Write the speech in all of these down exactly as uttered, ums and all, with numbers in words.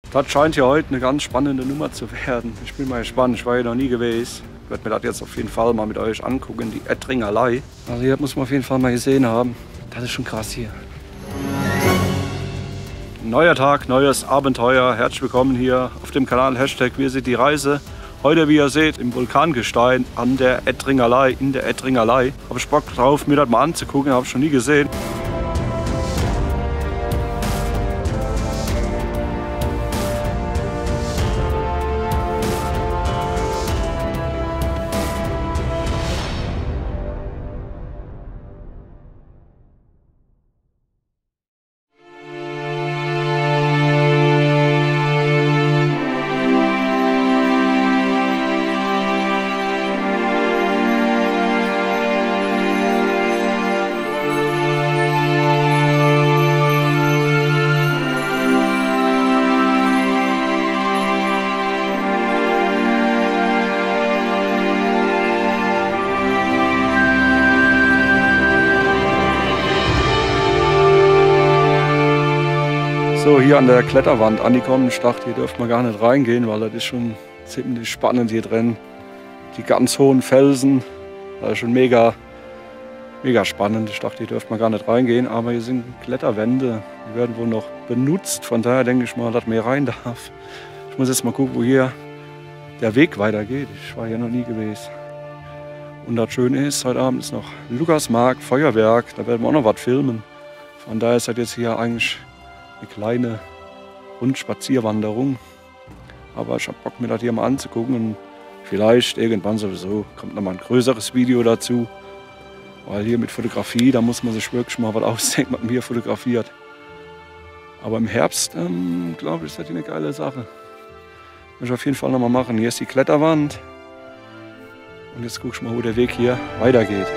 Das scheint ja heute eine ganz spannende Nummer zu werden. Ich bin mal gespannt, ich war hier noch nie gewesen. Ich werde mir das jetzt auf jeden Fall mal mit euch angucken, die Ettringerlei. Also hier muss man auf jeden Fall mal gesehen haben. Das ist schon krass hier. Neuer Tag, neues Abenteuer. Herzlich willkommen hier auf dem Kanal Hashtag Wir sind die Reise. Heute, wie ihr seht, im Vulkangestein an der Ettringerlei, in der Ettringerlei. Habe ich Bock drauf, mir das mal anzugucken, habe ich schon nie gesehen. So, hier an der Kletterwand angekommen. Ich dachte, hier dürfte man gar nicht reingehen, weil das ist schon ziemlich spannend hier drin. Die ganz hohen Felsen, das ist schon mega, mega spannend. Ich dachte, hier dürfte man gar nicht reingehen, aber hier sind Kletterwände. Die werden wohl noch benutzt, von daher denke ich mal, dass man hier rein darf. Ich muss jetzt mal gucken, wo hier der Weg weitergeht. Ich war hier noch nie gewesen. Und das Schöne ist, heute Abend ist noch Lukasmarkt, Feuerwerk, da werden wir auch noch was filmen. Von daher ist das jetzt hier eigentlich eine kleine Rundspazierwanderung. Aber ich habe Bock, mir das hier mal anzugucken. Und vielleicht irgendwann sowieso kommt noch mal ein größeres Video dazu. Weil hier mit Fotografie, da muss man sich wirklich mal was ausdenken, was man hier fotografiert. Aber im Herbst, ähm, glaube ich, ist das hier eine geile Sache. Muss ich auf jeden Fall noch mal machen. Hier ist die Kletterwand. Und jetzt gucke ich mal, wo der Weg hier weitergeht.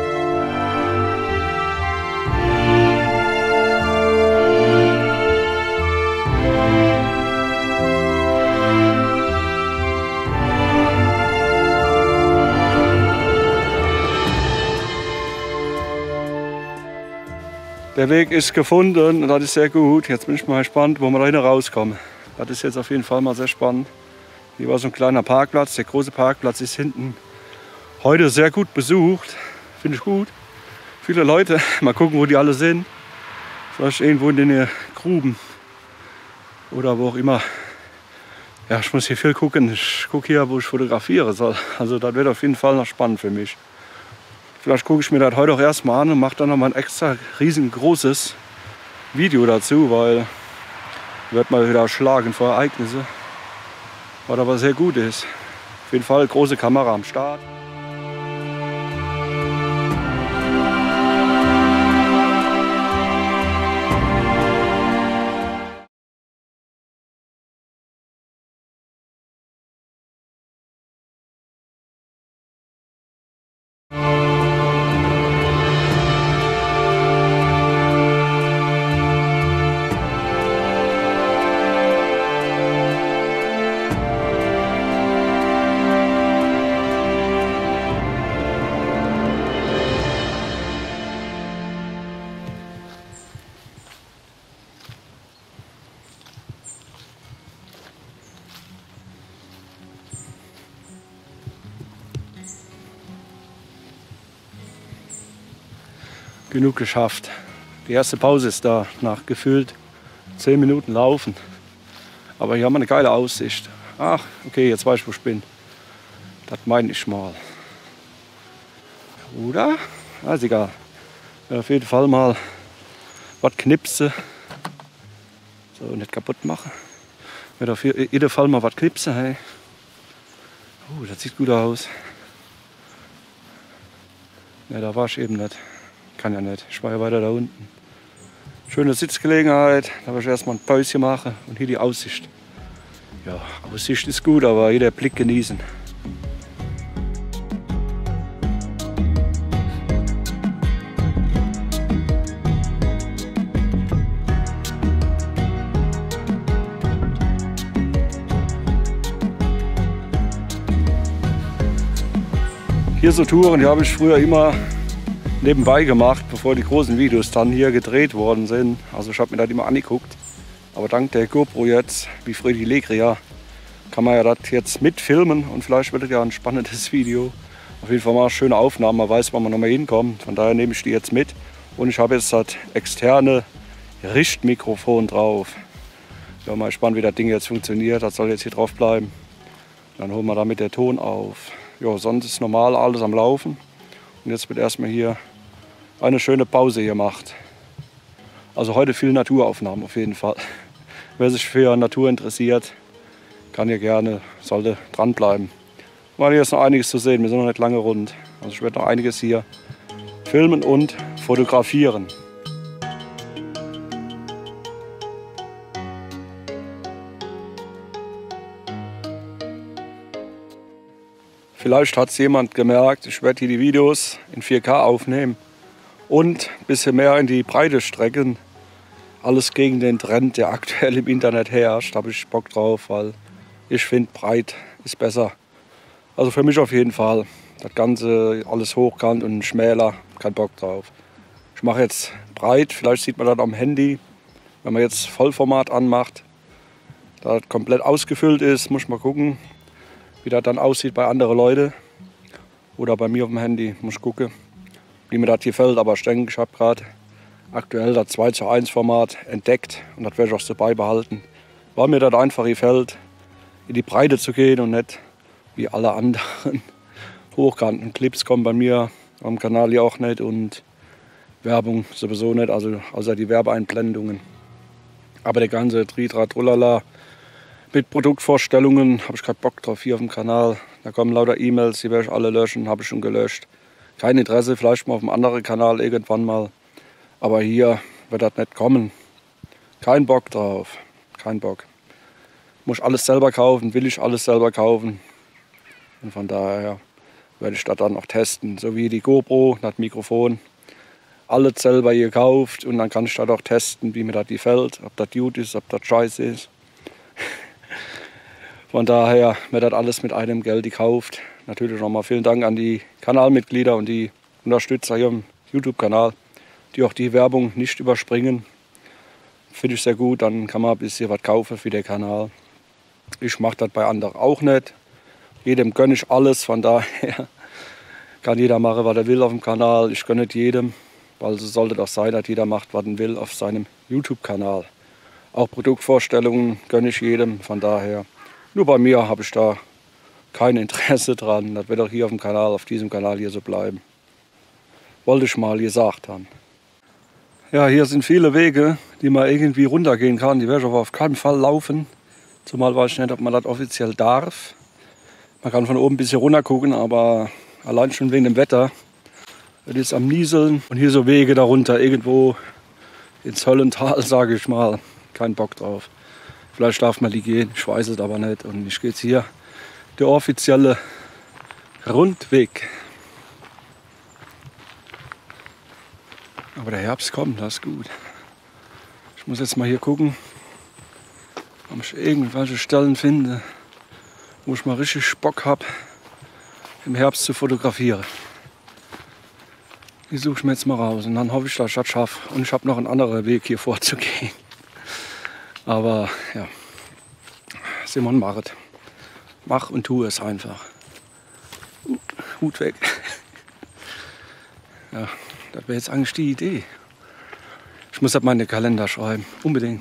Der Weg ist gefunden und das ist sehr gut. Jetzt bin ich mal gespannt, wo wir da hin rauskommen. Das ist jetzt auf jeden Fall mal sehr spannend. Hier war so ein kleiner Parkplatz. Der große Parkplatz ist hinten heute sehr gut besucht. Finde ich gut. Viele Leute. Mal gucken, wo die alle sind. Vielleicht irgendwo in den Gruben oder wo auch immer. Ja, ich muss hier viel gucken. Ich gucke hier, wo ich fotografiere soll. Also das wird auf jeden Fall noch spannend für mich. Vielleicht gucke ich mir das heute auch erstmal an und mache dann noch mal ein extra riesengroßes Video dazu, weil ich werde mal wieder schlagen vor Ereignisse, was aber sehr gut ist. Auf jeden Fall große Kamera am Start. Genug geschafft. Die erste Pause ist da, nach gefühlt zehn Minuten Laufen. Aber hier haben wir eine geile Aussicht. Ach, okay, jetzt weiß ich, wo ich bin. Das meine ich mal. Oder? Ah, ist egal. Ja, auf jeden Fall mal was knipsen. So, nicht kaputt machen. Ich werde auf jeden Fall mal was knipsen. Hey. Oh, das sieht gut aus. Ne, da war ich eben nicht. Kann ja nicht. Ich war ja weiter da unten. Schöne Sitzgelegenheit. Da werde ich erstmal ein Päuschen machen. Und hier die Aussicht. Ja, Aussicht ist gut, aber hier der Blick genießen. Hier so Touren, die habe ich früher immer nebenbei gemacht, bevor die großen Videos dann hier gedreht worden sind. Also ich habe mir das immer angeguckt. Aber dank der GoPro jetzt, wie Freddy Legria, kann man ja das jetzt mitfilmen und vielleicht wird es ja ein spannendes Video. Auf jeden Fall mal schöne Aufnahmen, man weiß, wann man nochmal hinkommt. Von daher nehme ich die jetzt mit. Und ich habe jetzt das externe Richtmikrofon drauf. Ich bin mal gespannt, wie das Ding jetzt funktioniert. Das soll jetzt hier drauf bleiben. Dann holen wir damit den Ton auf. Ja, sonst ist normal alles am Laufen. Und jetzt wird erstmal hier eine schöne Pause hier gemacht. Also heute viel Naturaufnahmen auf jeden Fall. Wer sich für Natur interessiert, kann hier gerne, sollte dranbleiben. Weil hier ist noch einiges zu sehen, wir sind noch nicht lange rund. Also ich werde noch einiges hier filmen und fotografieren. Vielleicht hat es jemand gemerkt, ich werde hier die Videos in vier K aufnehmen und ein bisschen mehr in die Breite strecken. Alles gegen den Trend, der aktuell im Internet herrscht, habe ich Bock drauf, weil ich finde, breit ist besser. Also für mich auf jeden Fall. Das Ganze alles hochkant und schmäler, kein Bock drauf. Ich mache jetzt breit, vielleicht sieht man das am Handy, wenn man jetzt Vollformat anmacht. Da das komplett ausgefüllt ist, muss ich mal gucken, wie das dann aussieht bei anderen Leuten. Oder bei mir auf dem Handy, muss ich gucken, wie mir das hier fällt. Aber ich denke, ich habe gerade aktuell das zwei zu eins Format entdeckt und das werde ich auch so beibehalten. Weil mir das einfach gefällt, in die Breite zu gehen und nicht wie alle anderen hochkanten. Clips kommen bei mir am Kanal ja auch nicht und Werbung sowieso nicht, also außer die Werbeeinblendungen. Aber der ganze Tritra-Trullala mit Produktvorstellungen habe ich keinen Bock drauf hier auf dem Kanal. Da kommen lauter E-Mails, die werde ich alle löschen, habe ich schon gelöscht. Kein Interesse, vielleicht mal auf einem anderen Kanal irgendwann mal. Aber hier wird das nicht kommen. Kein Bock drauf, kein Bock. Muss ich alles selber kaufen, will ich alles selber kaufen. Und von daher werde ich das dann auch testen. So wie die GoPro, das Mikrofon. Alles selber gekauft und dann kann ich das auch testen, wie mir das gefällt. Ob das gut ist, ob das scheiße ist. Von daher wird das alles mit einem Geld gekauft. Natürlich nochmal vielen Dank an die Kanalmitglieder und die Unterstützer hier im YouTube-Kanal, die auch die Werbung nicht überspringen. Finde ich sehr gut, dann kann man ein bisschen was kaufen für den Kanal. Ich mache das bei anderen auch nicht. Jedem gönne ich alles, von daher kann jeder machen, was er will auf dem Kanal. Ich gönne jedem, weil so sollte das sein, dass jeder macht, was er will auf seinem YouTube-Kanal. Auch Produktvorstellungen gönne ich jedem, von daher. Nur bei mir habe ich da kein Interesse dran. Das wird auch hier auf dem Kanal, auf diesem Kanal hier so bleiben. Wollte ich mal gesagt haben. Ja, hier sind viele Wege, die man irgendwie runtergehen kann. Die werde ich aber auf keinen Fall laufen. Zumal weiß ich nicht, ob man das offiziell darf. Man kann von oben ein bisschen runter gucken, aber allein schon wegen dem Wetter. Es ist am Nieseln und hier so Wege darunter, irgendwo ins Höllental, sage ich mal. Kein Bock drauf. Vielleicht darf man die gehen, ich weiß es aber nicht. Und ich gehe jetzt hier der offizielle Rundweg. Aber der Herbst kommt, das ist gut. Ich muss jetzt mal hier gucken, ob ich irgendwelche Stellen finde, wo ich mal richtig Bock habe, im Herbst zu fotografieren. Die suche ich mir jetzt mal raus und dann hoffe ich, dass ich das schaffe. Und ich habe noch einen anderen Weg hier vorzugehen. Aber ja, Simon, mach es. Mach und tu es einfach. Hut weg. Ja, das wäre jetzt eigentlich die Idee. Ich muss das mal in den Kalender schreiben. Unbedingt.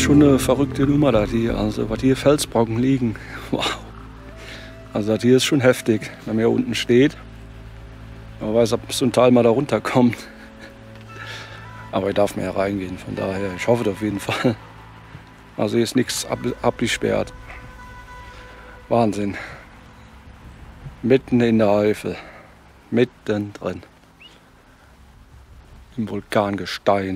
schon eine verrückte Nummer, da hier. Also, was hier Felsbrocken liegen. Wow. Also, das hier ist schon heftig, wenn man hier unten steht. Man weiß, ob so ein Teil mal da runterkommt. Aber ich darf mehr reingehen, von daher, ich hoffe auf jeden Fall. Also, hier ist nichts ab, abgesperrt. Wahnsinn. Mitten in der Eifel. Mitten drin. Im Vulkangestein.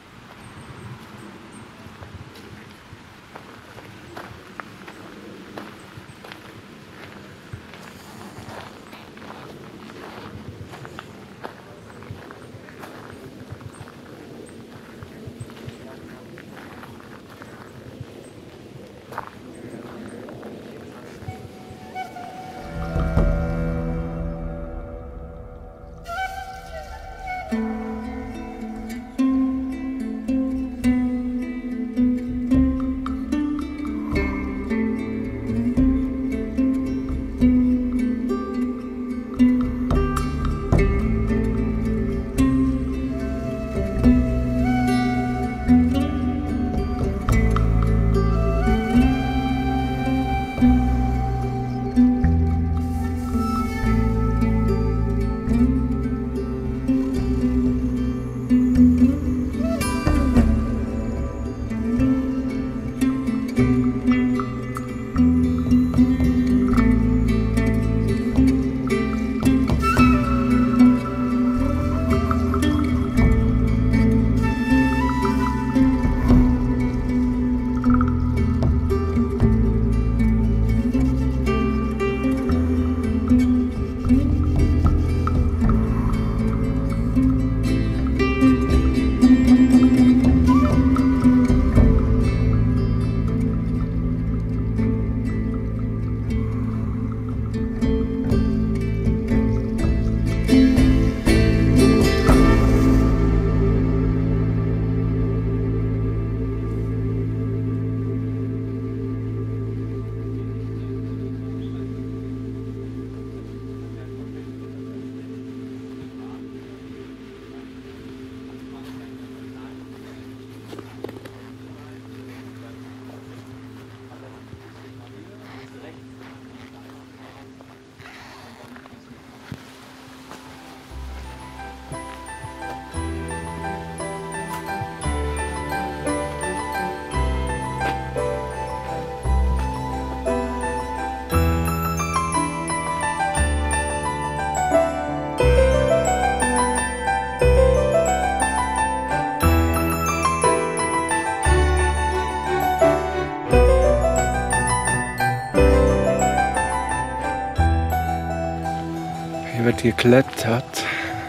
Hier wird geklettert.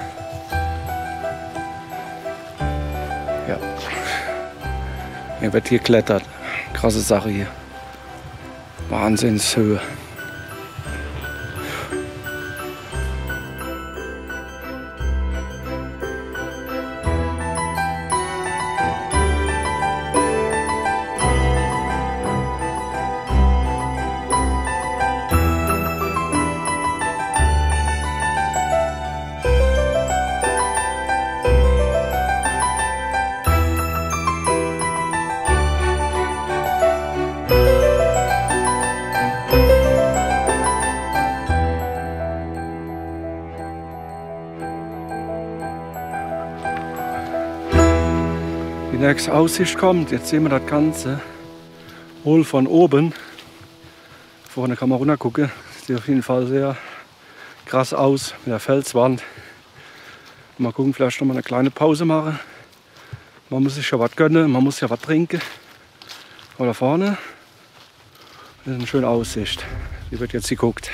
Ja. Hier wird geklettert. Krasse Sache hier. Wahnsinnshöhe. Die nächste Aussicht kommt. Jetzt sehen wir das Ganze wohl von oben. Vorne kann man runter gucken. Sieht auf jeden Fall sehr krass aus mit der Felswand. Mal gucken, vielleicht noch mal eine kleine Pause machen. Man muss sich ja was gönnen, man muss ja was trinken. Aber da vorne das ist eine schöne Aussicht. Die wird jetzt geguckt.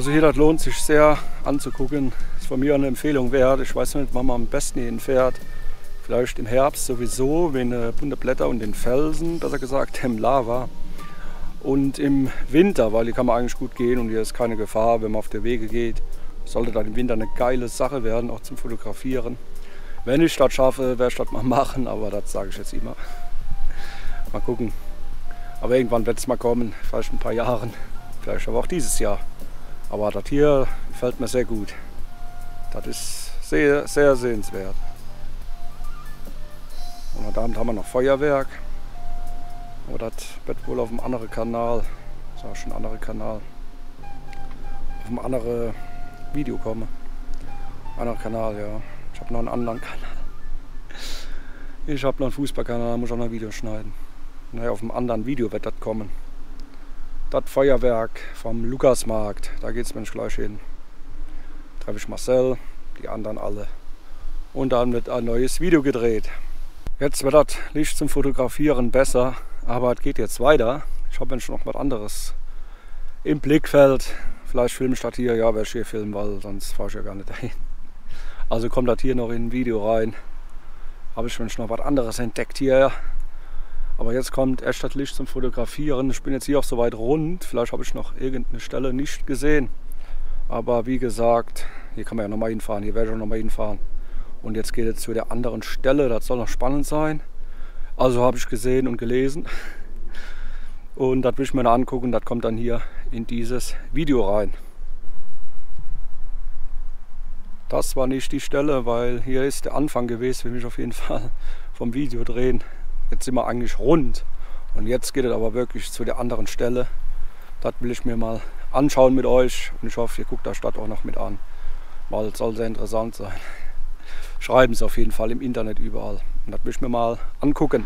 Also hier, das lohnt sich sehr anzugucken. Ist von mir eine Empfehlung wert. Ich weiß nicht, wann man am besten hierhin fährt. Vielleicht im Herbst sowieso, wegen der bunten Blätter und den Felsen, besser gesagt dem Lava. Und im Winter, weil hier kann man eigentlich gut gehen und hier ist keine Gefahr, wenn man auf der Wege geht. Sollte dann im Winter eine geile Sache werden, auch zum Fotografieren. Wenn ich das schaffe, werde ich das mal machen, aber das sage ich jetzt immer. Mal gucken. Aber irgendwann wird es mal kommen, vielleicht in ein paar Jahren, vielleicht aber auch dieses Jahr. Aber das hier gefällt mir sehr gut. Das ist sehr, sehr sehenswert. Und heute Abend haben wir noch Feuerwerk. Aber das wird wohl auf einem anderen Kanal, das ist auch schon ein anderer Kanal, auf einem anderen Video kommen. Anderer Kanal, ja. Ich habe noch einen anderen Kanal. Ich habe noch einen Fußballkanal, muss auch noch ein Video schneiden. Naja, auf einem anderen Video wird das kommen. Das Feuerwerk vom Lukasmarkt, da geht es mir gleich hin. Da treffe ich Marcel, die anderen alle. Und dann wird ein neues Video gedreht. Jetzt wird das Licht zum Fotografieren besser, aber es geht jetzt weiter. Ich habe jetzt noch was anderes im Blickfeld. Vielleicht filme ich das hier, ja, werde ich hier filmen, weil sonst fahre ich ja gar nicht dahin. Also kommt das hier noch in ein Video rein. Habe ich schon noch was anderes entdeckt hier. Aber jetzt kommt erst das Licht zum Fotografieren. Ich bin jetzt hier auch so weit rund. Vielleicht habe ich noch irgendeine Stelle nicht gesehen. Aber wie gesagt, hier kann man ja nochmal hinfahren. Hier werde ich auch nochmal hinfahren. Und jetzt geht es zu der anderen Stelle. Das soll noch spannend sein. Also habe ich gesehen und gelesen. Und das will ich mir noch angucken. Das kommt dann hier in dieses Video rein. Das war nicht die Stelle, weil hier ist der Anfang gewesen, will ich auf jeden Fall vom Video drehen. Jetzt sind wir eigentlich rund und jetzt geht es aber wirklich zu der anderen Stelle. Das will ich mir mal anschauen mit euch und ich hoffe, ihr guckt das Stadt auch noch mit an, weil es soll sehr interessant sein. Schreiben es auf jeden Fall im Internet überall und das will ich mir mal angucken.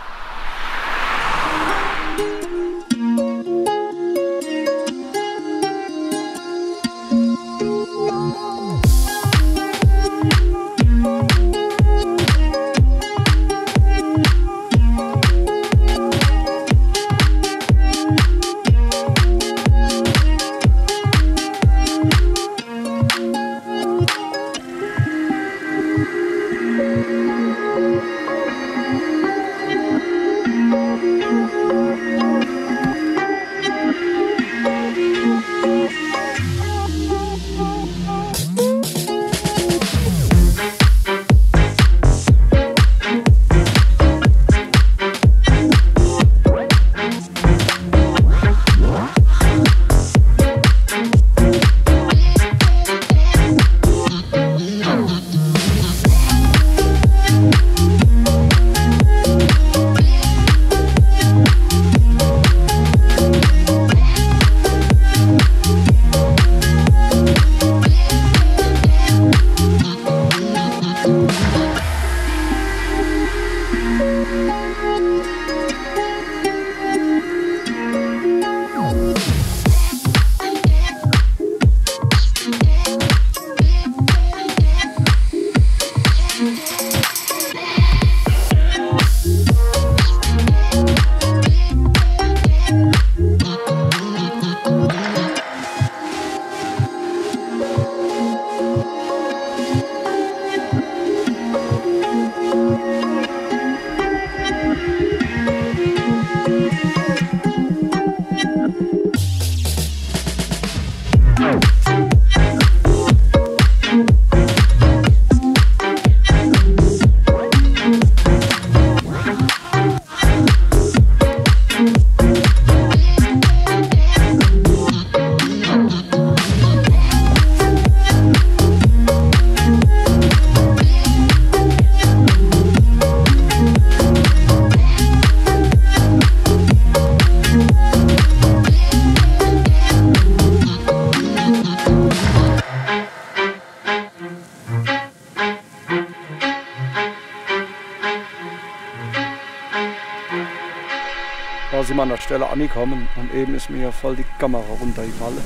Da sind wir an der Stelle angekommen und eben ist mir voll die Kamera runtergefallen.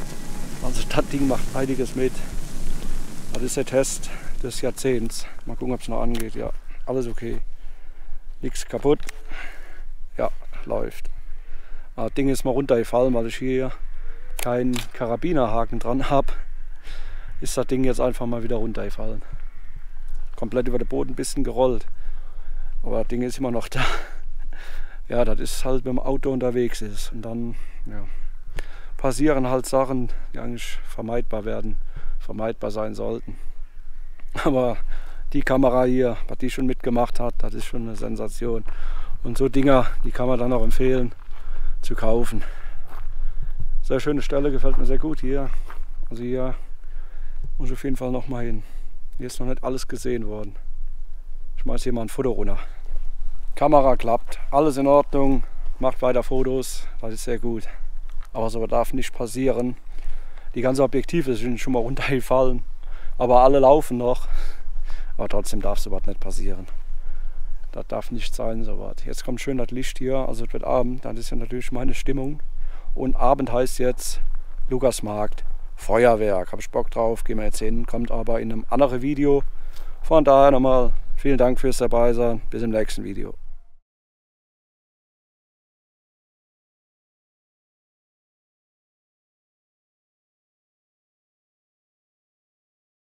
Also das Ding macht einiges mit. Das ist der Test des Jahrzehnts. Mal gucken, ob es noch angeht. Ja, alles okay. Nichts kaputt. Ja, läuft. Das Ding ist mal runtergefallen, weil ich hier keinen Karabinerhaken dran habe, ist das Ding jetzt einfach mal wieder runtergefallen. Komplett über den Boden ein bisschen gerollt. Aber das Ding ist immer noch da. Ja, das ist halt, wenn man Auto unterwegs ist. Und dann ja, passieren halt Sachen, die eigentlich vermeidbar werden, vermeidbar sein sollten. Aber die Kamera hier, was die schon mitgemacht hat, das ist schon eine Sensation. Und so Dinger, die kann man dann auch empfehlen zu kaufen. Sehr schöne Stelle, gefällt mir sehr gut hier. Also hier muss ich auf jeden Fall noch mal hin. Hier ist noch nicht alles gesehen worden. Ich schmeiß hier mal ein Foto runter. Kamera klappt, alles in Ordnung, macht weiter Fotos, das ist sehr gut. Aber so darf nicht passieren. Die ganzen Objektive sind schon mal runtergefallen, aber alle laufen noch. Aber trotzdem darf sowas nicht passieren. Das darf nicht sein, sowas. Jetzt kommt schön das Licht hier, also es wird Abend, das ist ja natürlich meine Stimmung. Und Abend heißt jetzt Lukasmarkt, Feuerwerk. Habe ich Bock drauf, gehen wir jetzt hin, kommt aber in einem anderen Video. Von daher nochmal vielen Dank fürs Dabeisein, bis im nächsten Video.